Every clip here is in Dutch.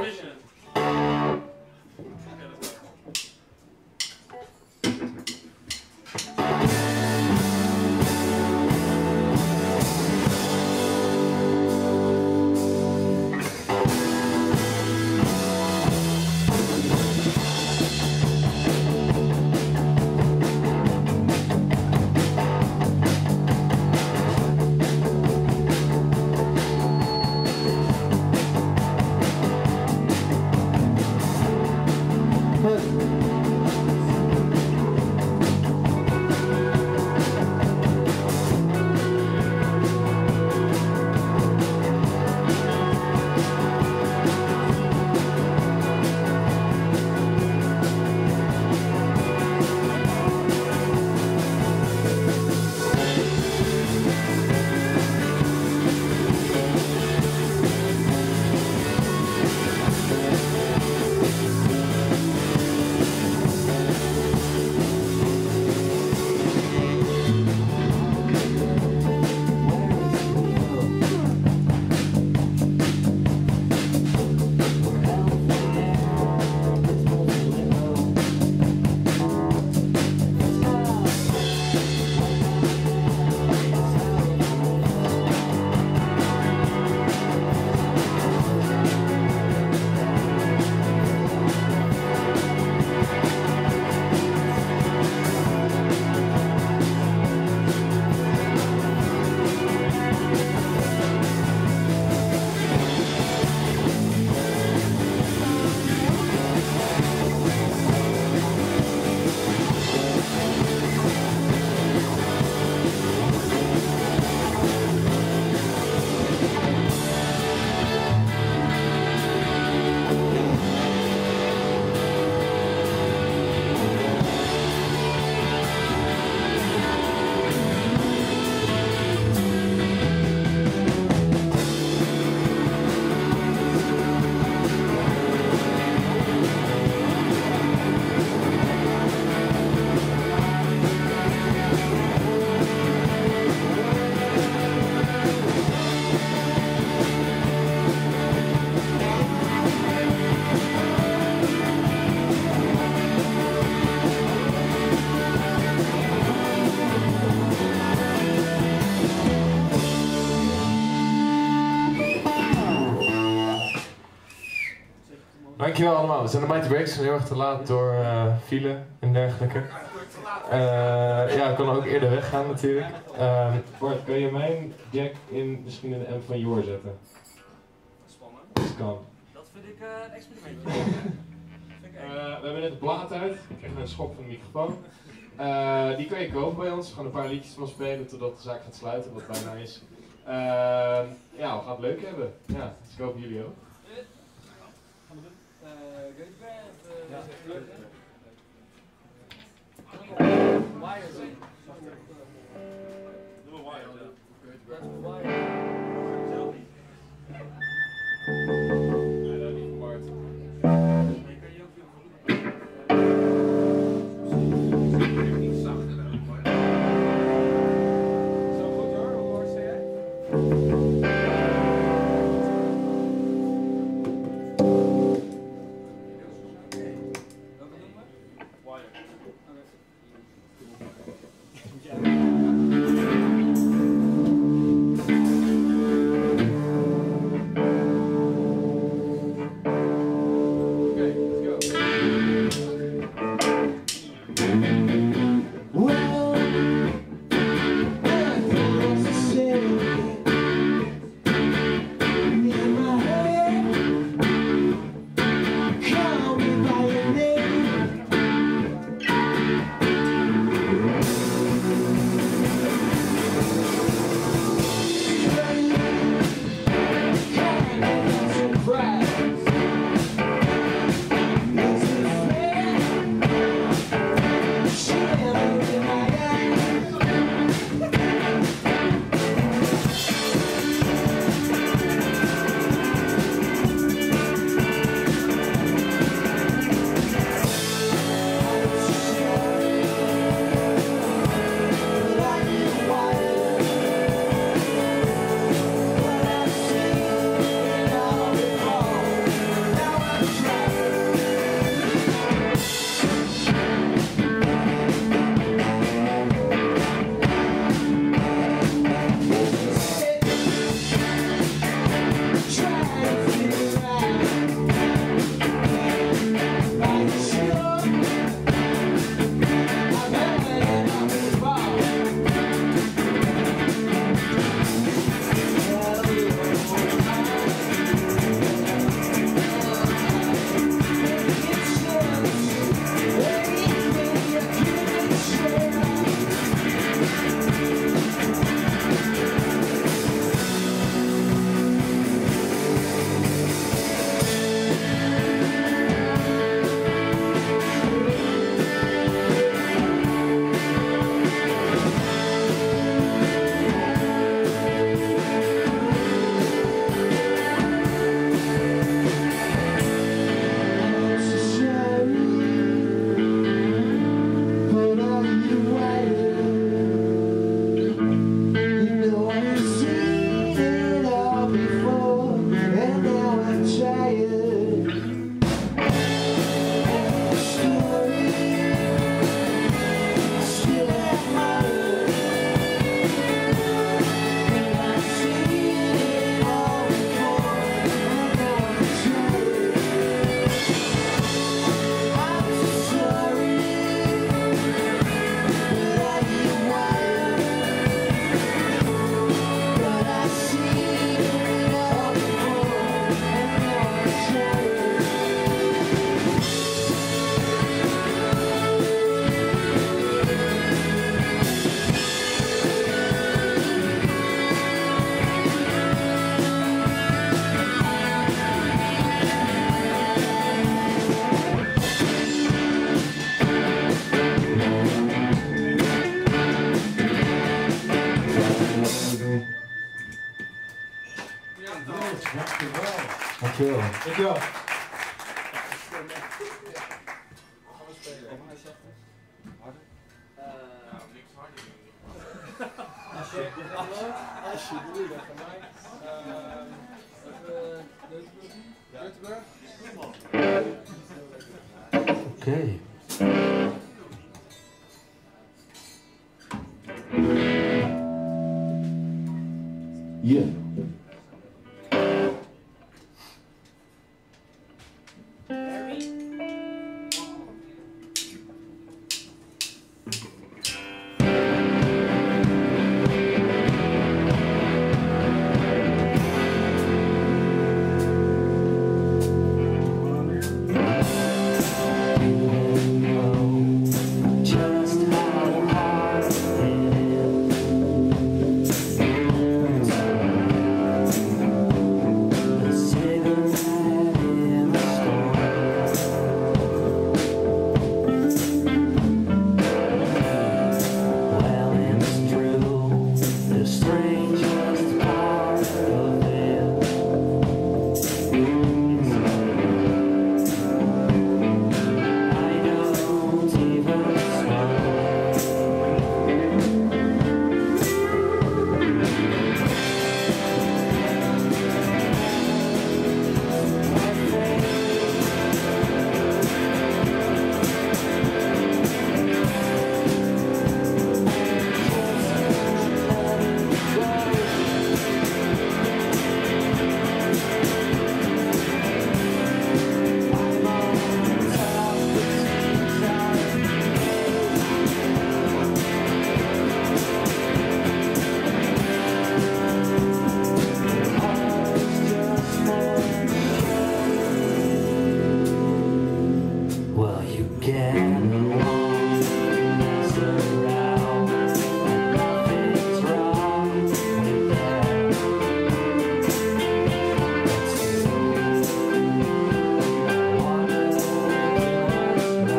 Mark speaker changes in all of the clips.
Speaker 1: Dankjewel allemaal. We zijn de Mighty Breaks, heel erg te laat door file en dergelijke. Ja, ik kon ook eerder weggaan natuurlijk. Bart, kan je mijn jack misschien in de amp van Jor zetten?
Speaker 2: Spannend.
Speaker 1: Dat kan.
Speaker 2: Dat vind ik een experimentje.
Speaker 1: We hebben net de plaat uit. Ik kreeg een schok van de microfoon. Die kan je kopen bij ons. We gaan een paar liedjes van spelen totdat de zaak gaat sluiten, wat bijna is. Ja, we gaan het leuk hebben. Ja, dus ik hoop jullie ook.
Speaker 3: Dankjewel.
Speaker 4: Oké.
Speaker 3: Yeah.
Speaker 4: Just how hard it is. The cigarette in the store. Well, it's true, the strangest part of it. I don't even well, you get along, mess around, and nothing's wrong with that. I wanna do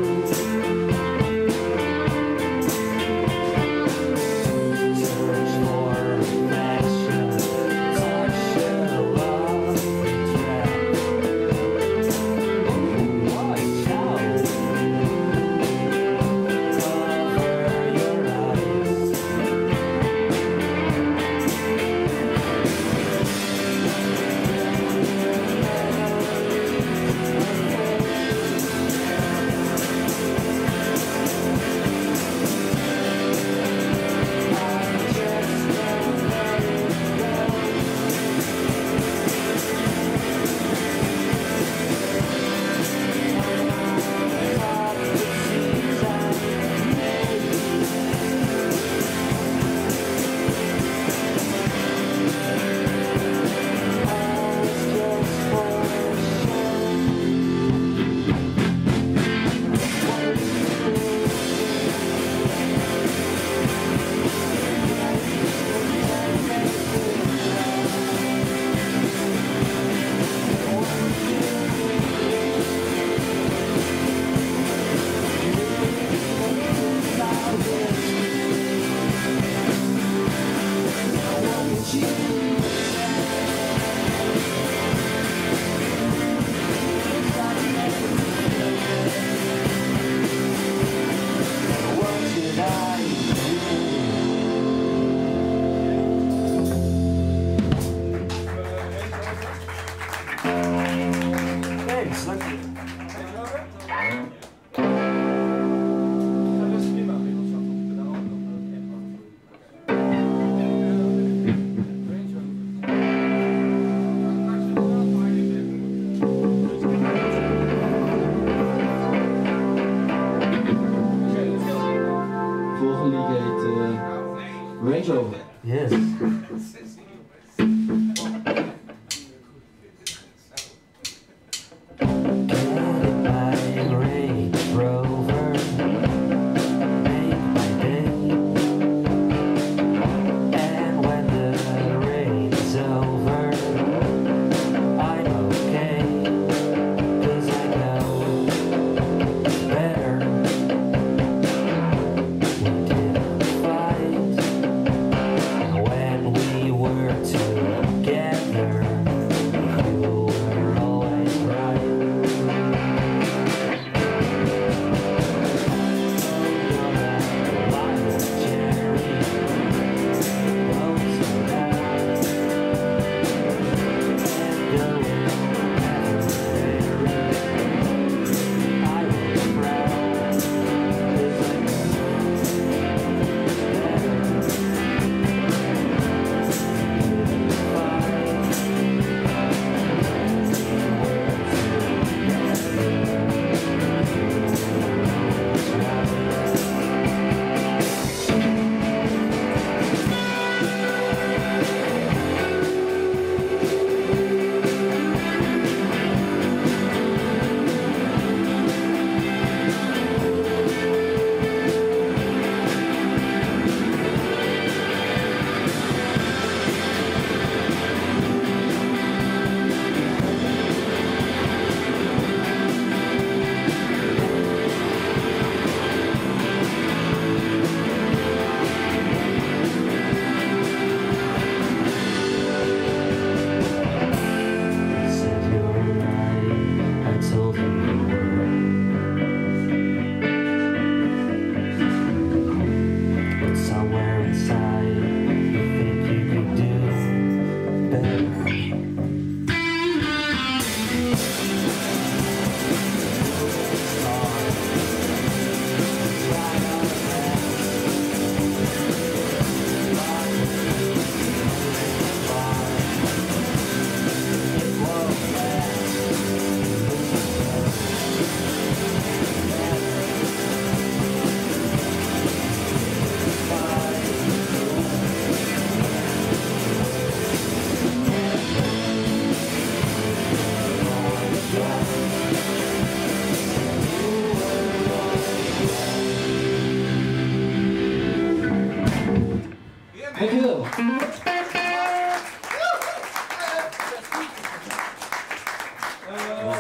Speaker 4: what's right. Search for affection, touch your love trap. Watch out! Cover your eyes. Thanks, dank je.
Speaker 3: Volgende liedje heet Range Rover.
Speaker 4: Yes. Range Rover, make my day. And when the rain's over, I'm okay, 'cause I know it's better. We didn't fight when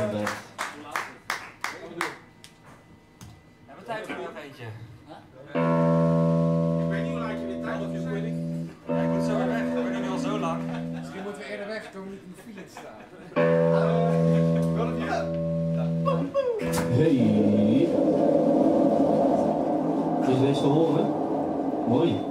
Speaker 3: best.
Speaker 2: Hebben we tijd voor nog eentje?
Speaker 5: Ik weet niet hoe laat je weer tijd of je moeilijk.
Speaker 2: Ja, ik moet zo weer weg, we zijn nu al zo lang.
Speaker 5: Misschien moeten we eerder weg, komen we niet in de file te staan.
Speaker 3: Hey. Is deze te horen? Mooi.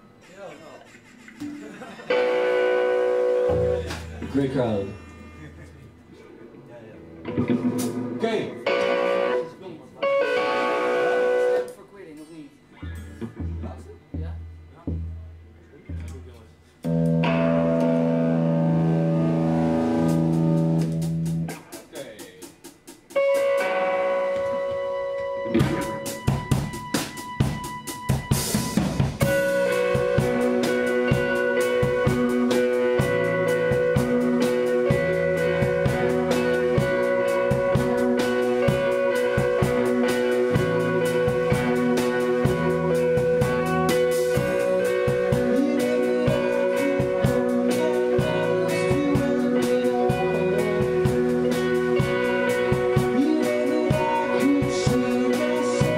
Speaker 3: Great crowd.
Speaker 1: Oké.
Speaker 2: Voor quitting, of niet? Ja?
Speaker 6: You know that I could see the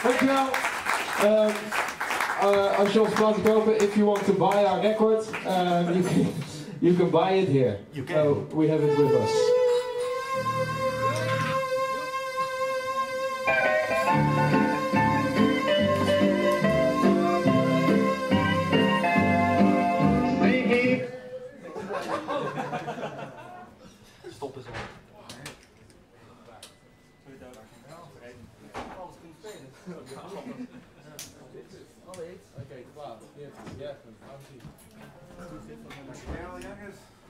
Speaker 1: Dankjewel. Als je ons plaat kopen, if you want to buy our record, you can buy it here.
Speaker 6: You can.
Speaker 1: So we have it with us.
Speaker 6: Stop eens al.
Speaker 1: Oké, klaar. Ja,